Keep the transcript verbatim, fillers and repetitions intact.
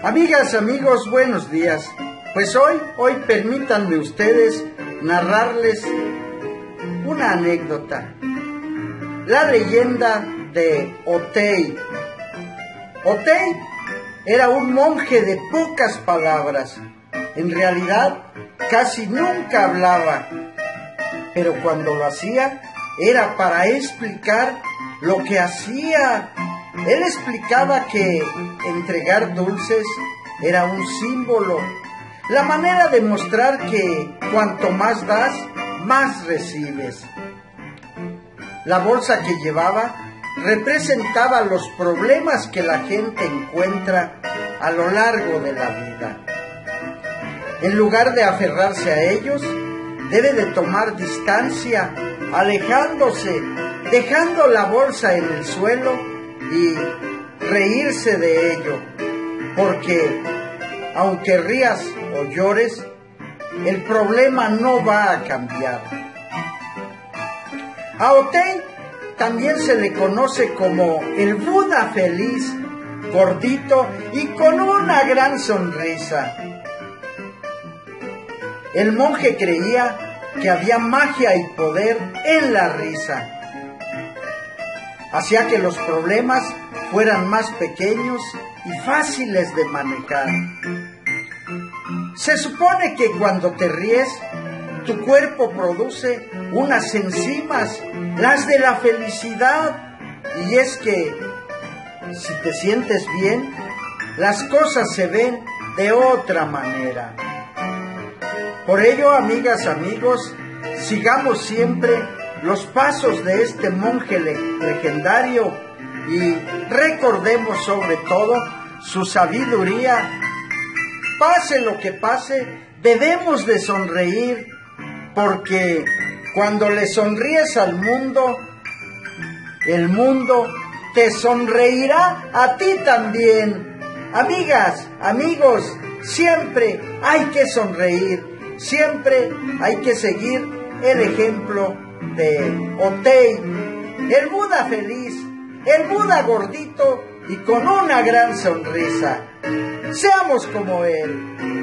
Amigas, amigos, buenos días. Pues hoy, hoy permítanme ustedes narrarles una anécdota. La leyenda de Otey. Otey era un monje de pocas palabras. En realidad, casi nunca hablaba. Pero cuando lo hacía, era para explicar lo que hacía. Él explicaba que entregar dulces era un símbolo, la manera de mostrar que cuanto más das, más recibes. La bolsa que llevaba representaba los problemas que la gente encuentra a lo largo de la vida. En lugar de aferrarse a ellos, debe de tomar distancia, alejándose, dejando la bolsa en el suelo y reírse de ello, porque aunque rías o llores, el problema no va a cambiar. A Otey también se le conoce como el Buda feliz, gordito y con una gran sonrisa. El monje creía que había magia y poder en la risa. Hacía que los problemas fueran más pequeños y fáciles de manejar. Se supone que cuando te ríes, tu cuerpo produce unas enzimas, las de la felicidad. Y es que, si te sientes bien, las cosas se ven de otra manera. Por ello, amigas, amigos, sigamos siempre los pasos de este monje legendario y recordemos sobre todo su sabiduría. Pase lo que pase, debemos de sonreír, porque cuando le sonríes al mundo, el mundo te sonreirá a ti también. Amigas, amigos, siempre hay que sonreír, siempre hay que seguir el ejemplo de Otey, el Buda feliz, el Buda gordito y con una gran sonrisa. Seamos como él.